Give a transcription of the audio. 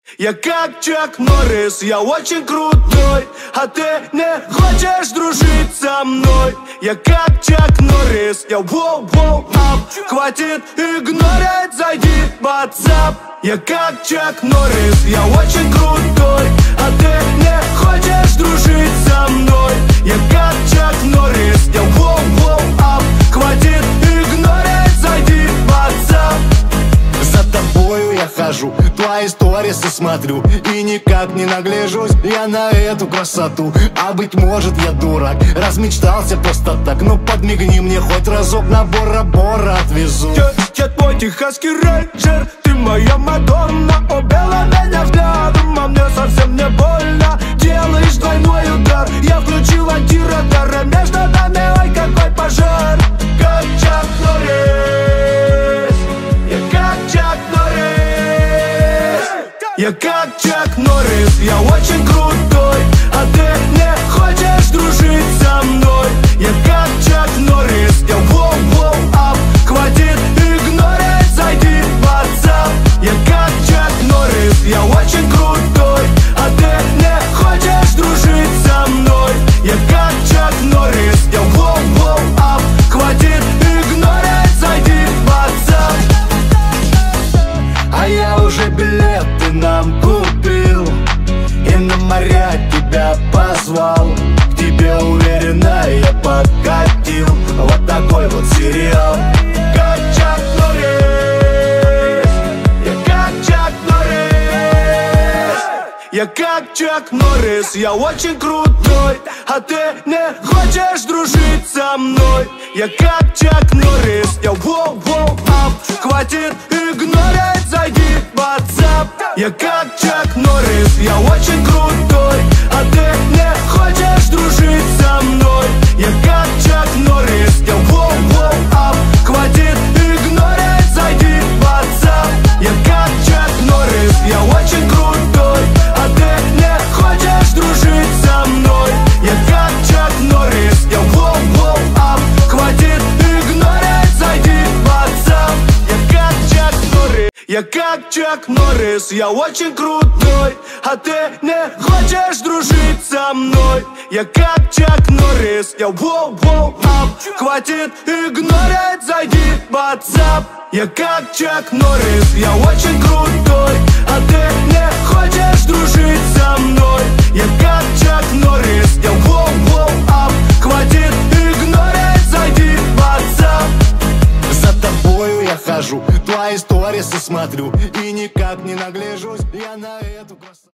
Я как Чак Норрис, я очень крутой, а ты не хочешь дружить со мной. Я как Чак Норрис, я воу-воу-ап. Хватит игнорить, зайди в WhatsApp. Я как Чак Норрис, я очень крутой, а ты не хочешь дружить со мной. Я как Чак Норрис, я воу-воу-ап. Хватит игнорить, зайди в WhatsApp. За тобою я хожу, твои сторисы смотрю и никак не нагляжусь я на эту красоту. А быть может я дурак, размечтался просто так. Ну подмигни мне хоть разок, на Бора-Бора отвезу. Я твой техасский рейнджер, ты моя Мадонна. Убила меня взглядом, а мне совсем не больно. Делаешь двойной удар, я включил антирадар, между нами ой какой пожар. Как Чак Норрис, я как Чак Норрис. Я как Чак Норрис, я очень крутой, а ты не хочешь дружить со мной. Я как Чак Норрис, я воу-воу-ап. Хватит игнорить, зайди в WhatsApp. Я как Чак Норрис, я очень крутой, а ты не хочешь дружить со мной. Я как Чак Норрис, я воу-воу-ап. Хватит игнорить, зайди в WhatsApp. А я уже билеты нам купил и на моря тебя позвал. К тебе уверенно я подкатил. Вот такой вот сериал. Как Чак Норрис, я как Чак Норрис. Я как Чак Норрис, я очень крутой, а ты не хочешь дружить со мной. Я как Чак Норрис, я воу-воу-ап. Хватит игнорить, зайди в WhatsApp. Я как Чак Норрис, я очень крутой, а ты не хочешь дружить со мной. Я как Чак Норрис, я воу-воу-ап. Хватит игнорить, зайди в WhatsApp. Я как Чак Норрис, я очень крутой, а ты не хочешь дружить со мной. Я как Чак Норрис, я воу-воу-ап. Хватит игнорить, зайди в WhatsApp. Я как Чак Норрис, я как Чак Норрис, я очень крутой, а ты не хочешь дружить со мной. Я как Чак Норрис, я воу-воу-ап. Хватит игнорить, зайди в WhatsApp. Я как Чак Норрис, я очень крутой, а ты не хочешь дружить со мной. Я как Чак Норрис, я воу-воу-ап. Хватит игнорить, зайди в WhatsApp. За тобою я хожу, твои сторисы смотрю и никак не нагляжусь я на эту красоту.